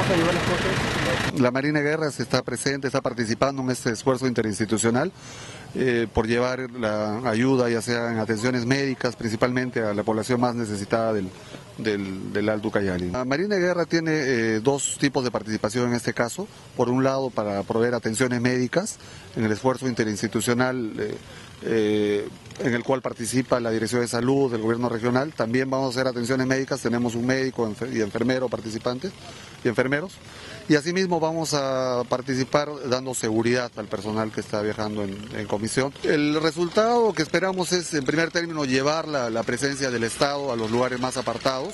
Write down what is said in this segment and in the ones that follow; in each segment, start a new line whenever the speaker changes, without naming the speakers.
vas a llevar las cosas?
La Marina de Guerra está presente, está participando en este esfuerzo interinstitucional por llevar la ayuda, ya sea en atenciones médicas, principalmente a la población más necesitada del Alto Ucayali. La Marina de Guerra tiene dos tipos de participación en este caso. Por un lado, para proveer atenciones médicas en el esfuerzo interinstitucional en el cual participa la Dirección de Salud del Gobierno Regional. También vamos a hacer atenciones médicas, tenemos un médico y enfermero participantes y enfermeros. Y asimismo vamos a participar dando seguridad al personal que está viajando en comisión. El resultado que esperamos es, en primer término, llevar la presencia del Estado a los lugares más apartados.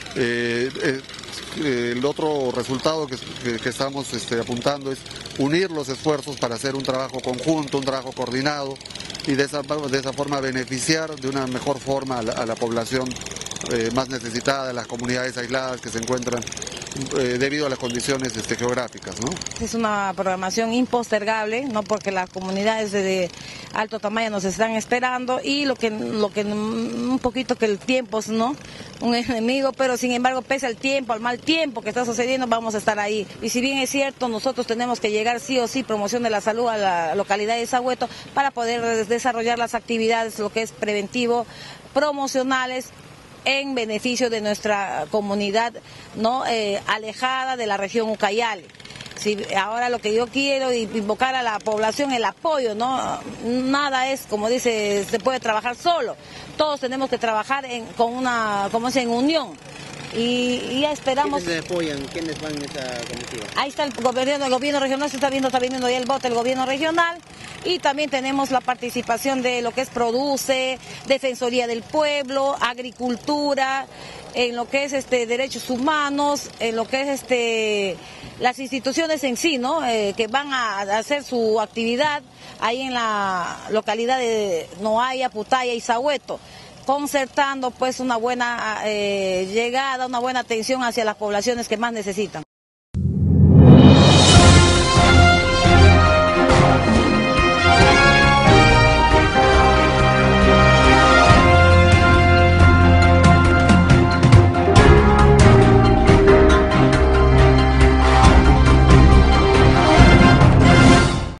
El otro resultado que estamos apuntando es unir los esfuerzos para hacer un trabajo conjunto, un trabajo coordinado y de esa forma beneficiar de una mejor forma a la población más necesitada, a las comunidades aisladas que se encuentran debido a las condiciones geográficas, ¿no?
Es una programación impostergable, ¿no? Porque las comunidades de alto tamaño nos están esperando y lo que un poquito que el tiempo es, ¿no?, un enemigo, pero sin embargo, pese al tiempo, al mal tiempo que está sucediendo, vamos a estar ahí. Y si bien es cierto, nosotros tenemos que llegar sí o sí, promoción de la salud a la localidad de Sahueto para poder desarrollar las actividades, lo que es preventivo, promocionales, en beneficio de nuestra comunidad, ¿no?, alejada de la región Ucayali. Sí, ahora lo que yo quiero es invocar a la población el apoyo, ¿no? Nada es, como dice, se puede trabajar solo. Todos tenemos que trabajar en unión. Y ya esperamos.
¿Quiénes le apoyan? ¿Quiénes van en esa comitiva?
Ahí está el gobierno regional, está viniendo ya el voto del gobierno regional. Y también tenemos la participación de lo que es Produce, Defensoría del Pueblo, Agricultura, en lo que es derechos humanos, en lo que es las instituciones en sí, ¿no?, que van a hacer su actividad ahí en la localidad de Noaya, Putaya y Sahueto, concertando pues una buena llegada, una buena atención hacia las poblaciones que más necesitan.